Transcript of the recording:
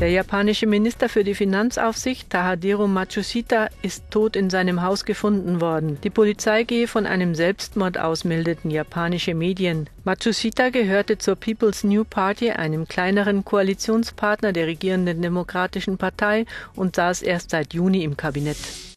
Der japanische Minister für die Finanzaufsicht, Tadahiro Matsushita, ist tot in seinem Haus gefunden worden. Die Polizei gehe von einem Selbstmord aus, meldeten japanische Medien. Matsushita gehörte zur People's New Party, einem kleineren Koalitionspartner der regierenden Demokratischen Partei, und saß erst seit Juni im Kabinett.